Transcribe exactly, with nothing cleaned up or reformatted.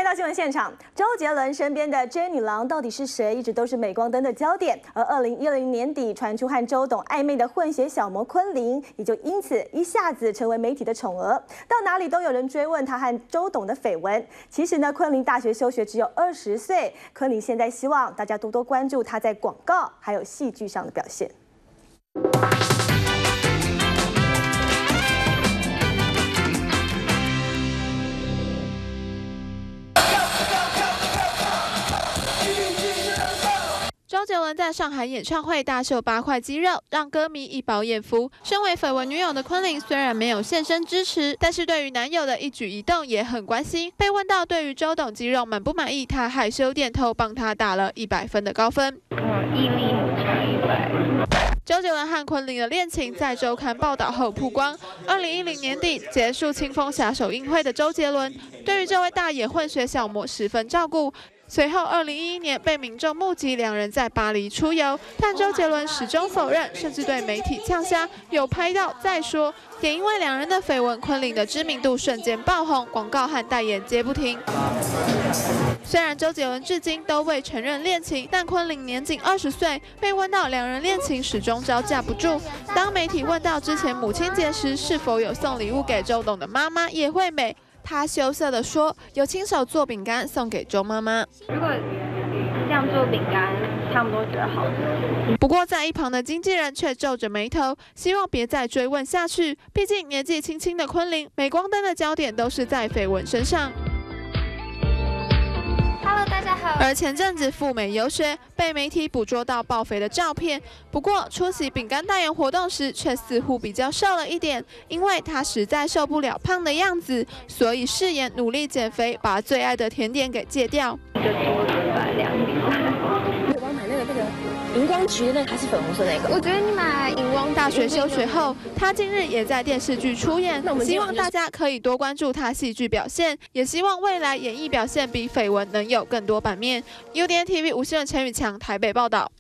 到新闻现场，周杰伦身边的 J 女郎到底是谁，一直都是镁光灯的焦点。而二零一零年底传出和周董暧昧的混血小模昆凌，也就因此一下子成为媒体的宠儿，到哪里都有人追问她和周董的绯闻。其实呢，昆凌大学休学只有二十岁，昆凌现在希望大家多多关注她在广告还有戏剧上的表现。 周杰伦在上海演唱会大秀八块肌肉，让歌迷一饱眼福。身为绯闻女友的昆凌虽然没有现身支持，但是对于男友的一举一动也很关心。被问到对于周董肌肉满不满意，她害羞点头，帮他打了一百分的高分。 嗯，毅力很强，一百。 周杰伦和昆凌的恋情在周刊报道后曝光。二零一零年底结束清风侠首映会的周杰伦，对于这位大野混血小模十分照顾。 随后，二零一一年被民众目击两人在巴黎出游，但周杰伦始终否认，甚至对媒体呛瞎，有拍到再说。也因为两人的绯闻，昆凌的知名度瞬间爆红，广告和代言接不停。虽然周杰伦至今都未承认恋情，但昆凌年仅二十岁，被问到两人恋情，始终招架不住。当媒体问到之前母亲节时是否有送礼物给周董的妈妈叶惠美。 他羞涩地说：“有亲手做饼干送给周妈妈。 如果这样做饼干，他们都觉得好吃。 不过，在一旁的经纪人却皱着眉头，希望别再追问下去。毕竟年纪轻轻的昆凌，镁光灯的焦点都是在绯闻身上。” Hello， 大家好。 而前阵子赴美游学，被媒体捕捉到爆肥的照片。不过出席饼干代言活动时，却似乎比较瘦了一点，因为他实在受不了胖的样子，所以誓言努力减肥，把最爱的甜点给戒掉。 一个桌子买两饼。 我要买那个那个荧光橘的那个，还是粉红色那个？ 我觉得你买荧光。 大学休学后，他近日也在电视剧出演，希望大家可以多关注他戏剧表现，也希望未来演艺表现比绯闻能有更多版面。U D N T V 吴新闻陈宇强台北报道。